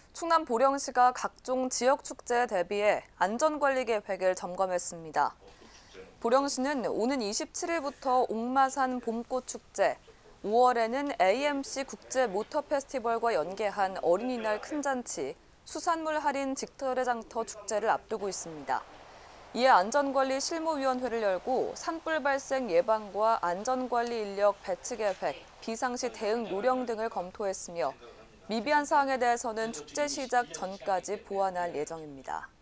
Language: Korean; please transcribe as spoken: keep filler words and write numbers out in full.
충남 보령시가 각종 지역 축제에 대비해 안전관리 계획을 점검했습니다. 보령시는 오는 이십칠일부터 옥마산 봄꽃축제, 오월에는 에이엠씨 국제 모터 페스티벌과 연계한 어린이날 큰잔치, 수산물 할인 직거래장터 축제를 앞두고 있습니다. 이에 안전관리 실무위원회를 열고 산불 발생 예방과 안전관리 인력 배치 계획, 비상시 대응 요령 등을 검토했으며 미비한 사항에 대해서는 축제 시작 전까지 보완할 예정입니다.